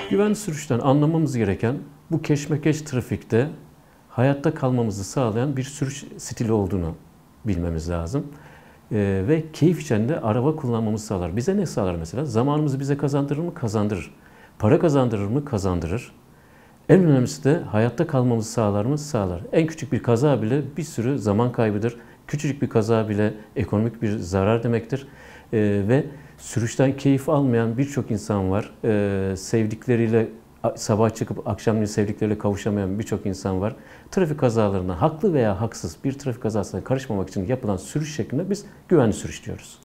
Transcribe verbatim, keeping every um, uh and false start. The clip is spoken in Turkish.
Güvenli sürüşten anlamamız gereken bu keşmekeş trafikte hayatta kalmamızı sağlayan bir sürüş stili olduğunu bilmemiz lazım. Ee, ve keyif içinde araba kullanmamızı sağlar. Bize ne sağlar mesela? Zamanımızı bize kazandırır mı? Kazandırır. Para kazandırır mı? Kazandırır. En önemlisi de hayatta kalmamızı sağlar mı? Sağlar. En küçük bir kaza bile bir sürü zaman kaybıdır. Küçücük bir kaza bile ekonomik bir zarar demektir. Ee, ve sürüşten keyif almayan birçok insan var. Ee, sevdikleriyle sabah çıkıp akşamleyin sevdikleriyle kavuşamayan birçok insan var. Trafik kazalarına haklı veya haksız bir trafik kazasına karışmamak için yapılan sürüş şekline biz güvenli sürüş diyoruz.